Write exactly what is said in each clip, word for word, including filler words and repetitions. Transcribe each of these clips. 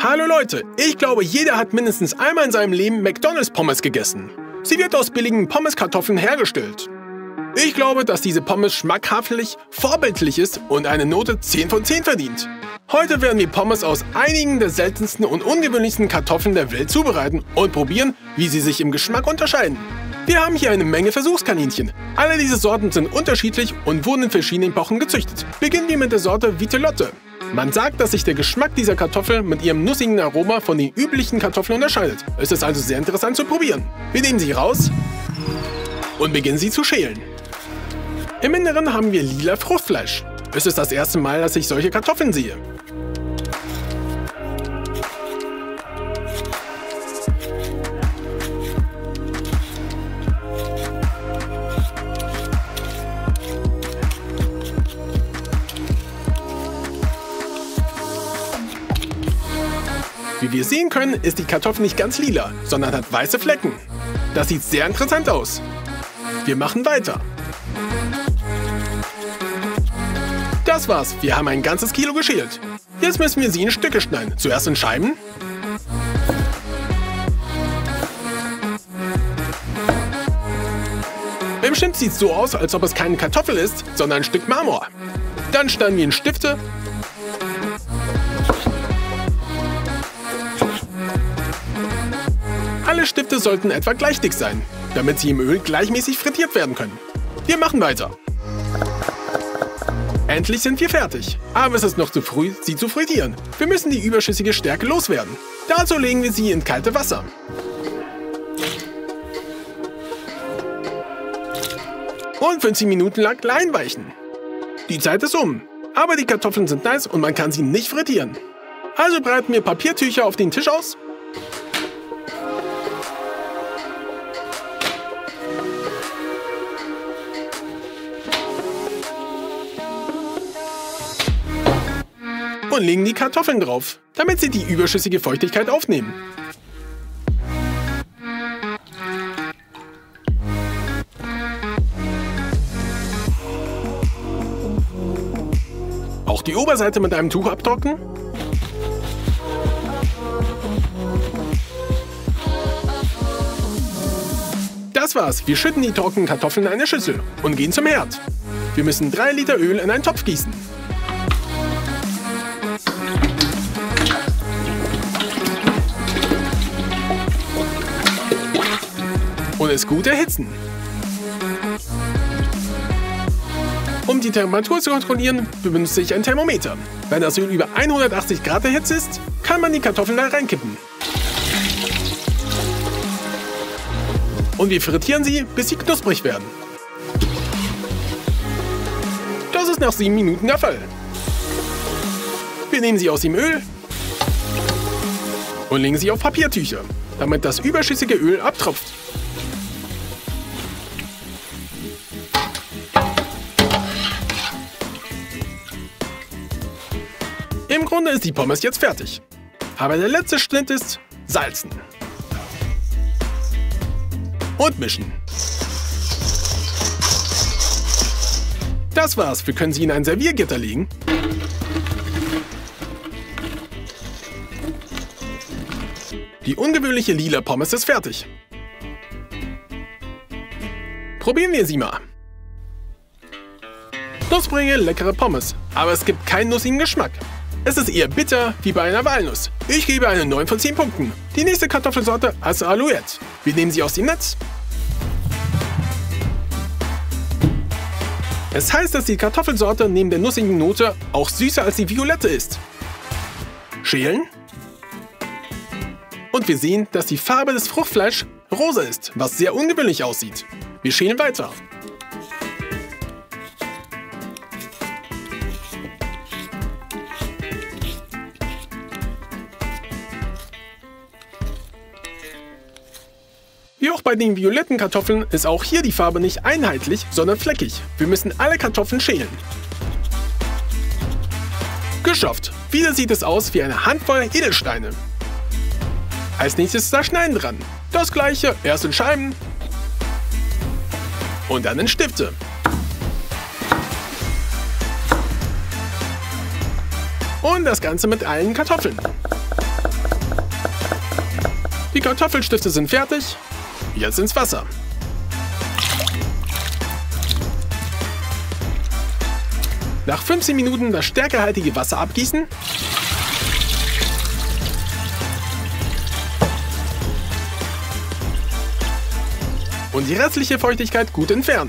Hallo Leute, ich glaube, jeder hat mindestens einmal in seinem Leben McDonald's-Pommes gegessen. Sie wird aus billigen Pommeskartoffeln hergestellt. Ich glaube, dass diese Pommes schmackhaftig, vorbildlich ist und eine Note zehn von zehn verdient. Heute werden wir Pommes aus einigen der seltensten und ungewöhnlichsten Kartoffeln der Welt zubereiten und probieren, wie sie sich im Geschmack unterscheiden. Wir haben hier eine Menge Versuchskaninchen. Alle diese Sorten sind unterschiedlich und wurden in verschiedenen Epochen gezüchtet. Beginnen wir mit der Sorte Vitellotte. Man sagt, dass sich der Geschmack dieser Kartoffel mit ihrem nussigen Aroma von den üblichen Kartoffeln unterscheidet. Es ist also sehr interessant zu probieren. Wir nehmen sie raus und beginnen sie zu schälen. Im Inneren haben wir lila Fruchtfleisch. Es ist das erste Mal, dass ich solche Kartoffeln sehe. Wie wir sehen können, ist die Kartoffel nicht ganz lila, sondern hat weiße Flecken. Das sieht sehr interessant aus. Wir machen weiter. Das war's, wir haben ein ganzes Kilo geschält. Jetzt müssen wir sie in Stücke schneiden. Zuerst in Scheiben. Im Schnitt sieht es so aus, als ob es keine Kartoffel ist, sondern ein Stück Marmor. Dann schneiden wir in Stifte. Alle Stifte sollten etwa gleich dick sein, damit sie im Öl gleichmäßig frittiert werden können. Wir machen weiter. Endlich sind wir fertig, aber es ist noch zu früh, sie zu frittieren. Wir müssen die überschüssige Stärke loswerden. Dazu legen wir sie in kalte Wasser. Und fünfzehn Minuten lang einweichen. Die Zeit ist um, aber die Kartoffeln sind nice und man kann sie nicht frittieren. Also breiten wir Papiertücher auf den Tisch aus. Und legen die Kartoffeln drauf, damit sie die überschüssige Feuchtigkeit aufnehmen. Auch die Oberseite mit einem Tuch abtrocknen. Das war's, wir schütten die trockenen Kartoffeln in eine Schüssel und gehen zum Herd. Wir müssen drei Liter Öl in einen Topf gießen. Und es gut erhitzen. Um die Temperatur zu kontrollieren, benutze ich ein Thermometer. Wenn das Öl über hundertachtzig Grad erhitzt ist, kann man die Kartoffeln da reinkippen. Und wir frittieren sie, bis sie knusprig werden. Das ist nach sieben Minuten der Fall. Wir nehmen sie aus dem Öl und legen sie auf Papiertücher, damit das überschüssige Öl abtropft. Im Grunde ist die Pommes jetzt fertig. Aber der letzte Schritt ist salzen. Und mischen. Das war's, wir können sie in ein Serviergitter legen. Die ungewöhnliche lila Pommes ist fertig. Probieren wir sie mal. Knusprige, leckere Pommes, aber es gibt keinen nussigen Geschmack. Es ist eher bitter wie bei einer Walnuss. Ich gebe eine neun von zehn Punkten. Die nächste Kartoffelsorte ist Alouette. Wir nehmen sie aus dem Netz. Es heißt, dass die Kartoffelsorte neben der nussigen Note auch süßer als die Violette ist. Schälen. Und wir sehen, dass die Farbe des Fruchtfleisch rosa ist, was sehr ungewöhnlich aussieht. Wir schälen weiter. Wie auch bei den violetten Kartoffeln ist auch hier die Farbe nicht einheitlich, sondern fleckig. Wir müssen alle Kartoffeln schälen. Geschafft! Wieder sieht es aus wie eine Handvoll Edelsteine. Als nächstes ist das Schneiden dran. Das gleiche, erst in Scheiben und dann in Stifte. Und das Ganze mit allen Kartoffeln. Kartoffelstifte sind fertig. Jetzt ins Wasser. Nach fünfzehn Minuten das stärkehaltige Wasser abgießen. Und die restliche Feuchtigkeit gut entfernen.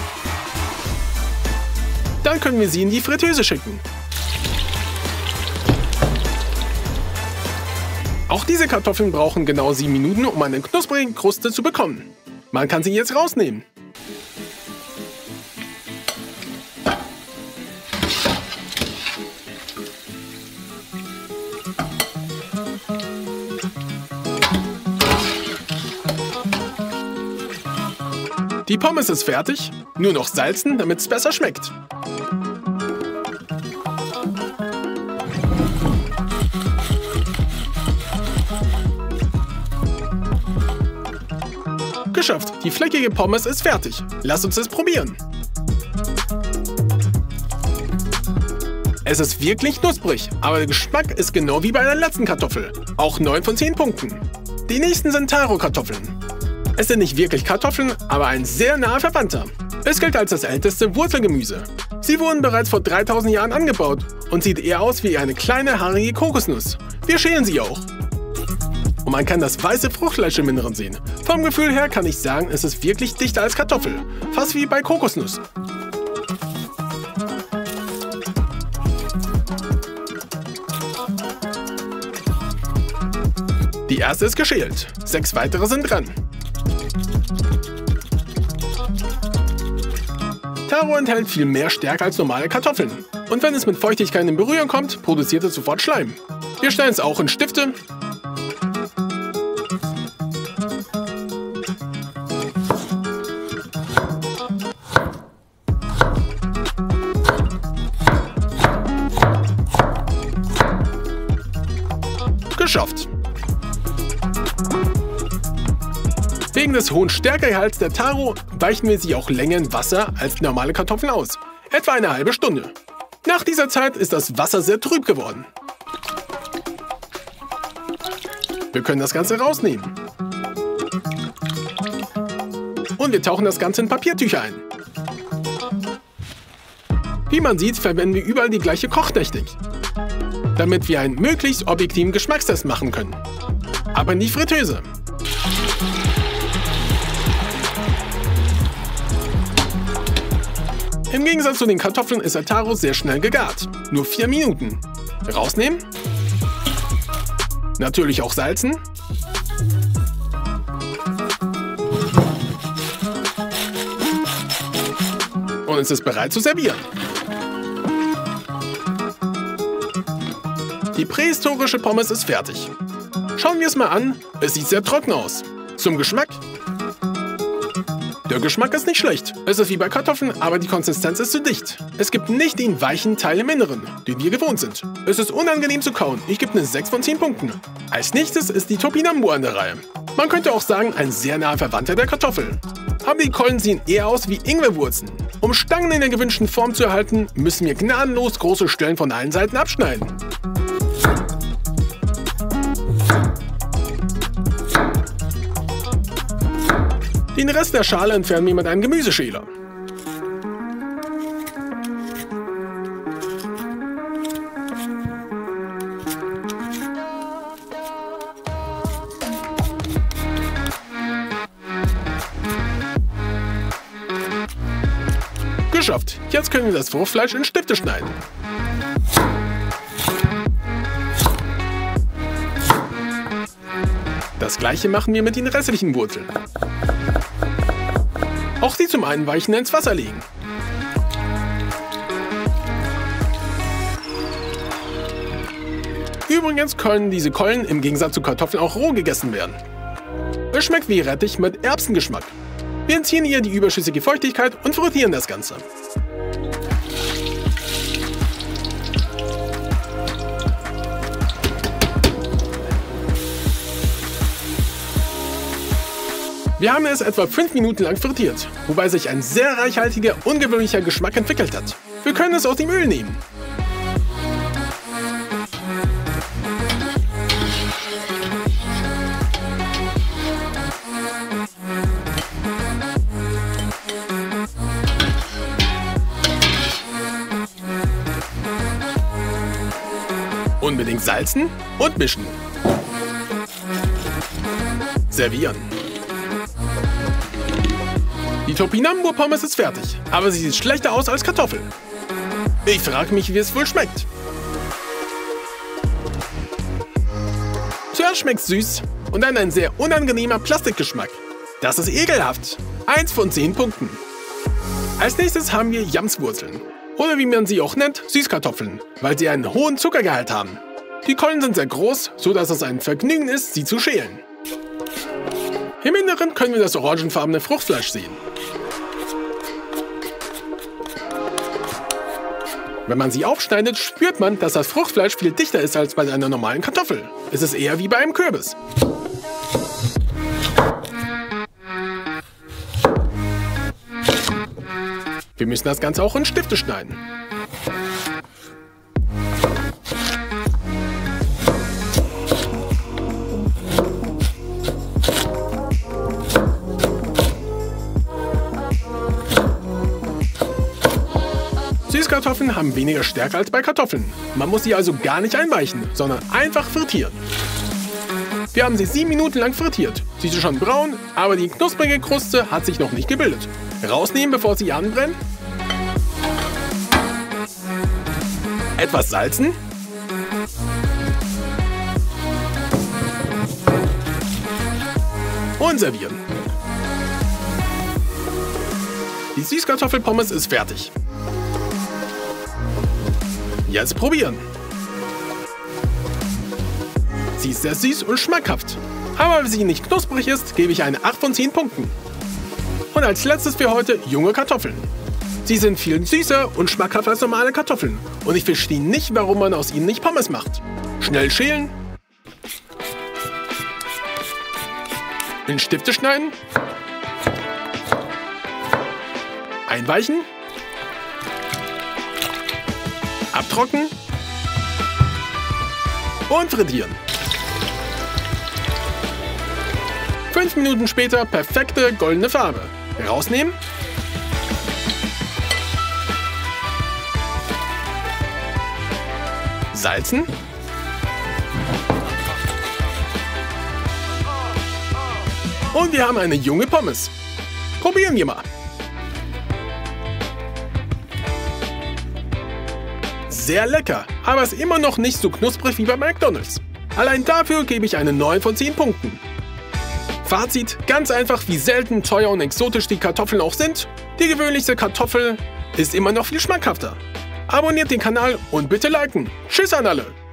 Dann können wir sie in die Fritteuse schicken. Auch diese Kartoffeln brauchen genau sieben Minuten, um eine knusprige Kruste zu bekommen. Man kann sie jetzt rausnehmen. Die Pommes ist fertig, nur noch salzen, damit es besser schmeckt. Geschafft, die fleckige Pommes ist fertig. Lass uns es probieren. Es ist wirklich knusprig, aber der Geschmack ist genau wie bei der letzten Kartoffel. Auch neun von zehn Punkten. Die nächsten sind Taro-Kartoffeln. Es sind nicht wirklich Kartoffeln, aber ein sehr naher Verwandter. Es gilt als das älteste Wurzelgemüse. Sie wurden bereits vor dreitausend Jahren angebaut und sieht eher aus wie eine kleine haarige Kokosnuss. Wir schälen sie auch. Und man kann das weiße Fruchtfleisch im Inneren sehen. Vom Gefühl her kann ich sagen, es ist wirklich dichter als Kartoffel. Fast wie bei Kokosnuss. Die erste ist geschält. Sechs weitere sind dran. Taro enthält viel mehr Stärke als normale Kartoffeln. Und wenn es mit Feuchtigkeit in Berührung kommt, produziert es sofort Schleim. Wir stellen es auch in Stifte. Geschafft. Wegen des hohen Stärkegehalts der Taro weichen wir sie auch länger in Wasser als normale Kartoffeln aus. Etwa eine halbe Stunde. Nach dieser Zeit ist das Wasser sehr trüb geworden. Wir können das Ganze rausnehmen. Und wir tauchen das Ganze in Papiertücher ein. Wie man sieht, verwenden wir überall die gleiche Kochtechnik, damit wir einen möglichst objektiven Geschmackstest machen können. Aber in die Fritteuse. Im Gegensatz zu den Kartoffeln ist der Taro sehr schnell gegart. Nur vier Minuten. Rausnehmen. Natürlich auch salzen. Und es ist bereit zu servieren. Die prähistorische Pommes ist fertig. Schauen wir es mal an. Es sieht sehr trocken aus. Zum Geschmack. Der Geschmack ist nicht schlecht. Es ist wie bei Kartoffeln, aber die Konsistenz ist zu dicht. Es gibt nicht den weichen Teil im Inneren, den wir gewohnt sind. Es ist unangenehm zu kauen. Ich gebe eine sechs von zehn Punkten. Als nächstes ist die Topinambur an der Reihe. Man könnte auch sagen, ein sehr naher Verwandter der Kartoffel. Aber die Keulen sehen eher aus wie Ingwerwurzeln. Um Stangen in der gewünschten Form zu erhalten, müssen wir gnadenlos große Stellen von allen Seiten abschneiden. Den Rest der Schale entfernen wir mit einem Gemüseschäler. Geschafft! Jetzt können wir das Fruchtfleisch in Stifte schneiden. Das gleiche machen wir mit den restlichen Wurzeln. Auch sie zum Einweichen ins Wasser legen. Übrigens können diese Keulen im Gegensatz zu Kartoffeln auch roh gegessen werden. Es schmeckt wie Rettich mit Erbsengeschmack. Wir entziehen ihr die überschüssige Feuchtigkeit und frittieren das Ganze. Wir haben es etwa fünf Minuten lang frittiert, wobei sich ein sehr reichhaltiger, ungewöhnlicher Geschmack entwickelt hat. Wir können es aus dem Öl nehmen. Salzen und mischen. Servieren. Die Topinambur-Pommes ist fertig, aber sie sieht schlechter aus als Kartoffel. Ich frage mich, wie es wohl schmeckt. Zuerst schmeckt es süß und dann ein sehr unangenehmer Plastikgeschmack. Das ist ekelhaft. Eins von zehn Punkten. Als nächstes haben wir Jamswurzeln. Oder wie man sie auch nennt, Süßkartoffeln, weil sie einen hohen Zuckergehalt haben. Die Kolben sind sehr groß, sodass es ein Vergnügen ist, sie zu schälen. Im Inneren können wir das orangenfarbene Fruchtfleisch sehen. Wenn man sie aufschneidet, spürt man, dass das Fruchtfleisch viel dichter ist als bei einer normalen Kartoffel. Es ist eher wie bei einem Kürbis. Wir müssen das Ganze auch in Stifte schneiden. Süßkartoffeln haben weniger Stärke als bei Kartoffeln. Man muss sie also gar nicht einweichen, sondern einfach frittieren. Wir haben sie sieben Minuten lang frittiert. Sie ist schon braun, aber die knusprige Kruste hat sich noch nicht gebildet. Rausnehmen, bevor sie anbrennen. Etwas salzen. Und servieren. Die Süßkartoffelpommes ist fertig. Jetzt probieren. Sie ist sehr süß und schmackhaft. Aber weil sie nicht knusprig ist, gebe ich eine acht von zehn Punkten. Und als letztes für heute junge Kartoffeln. Sie sind viel süßer und schmackhafter als normale Kartoffeln. Und ich verstehe nicht, warum man aus ihnen nicht Pommes macht. Schnell schälen. In Stifte schneiden. Einweichen. Abtrocknen. Und frittieren. Fünf Minuten später perfekte goldene Farbe. Rausnehmen. Salzen. Und wir haben eine junge Pommes. Probieren wir mal. Sehr lecker, aber ist immer noch nicht so knusprig wie bei McDonald's. Allein dafür gebe ich eine neun von zehn Punkten. Fazit, ganz einfach, wie selten, teuer und exotisch die Kartoffeln auch sind, die gewöhnlichste Kartoffel ist immer noch viel schmackhafter. Abonniert den Kanal und bitte liken. Tschüss an alle!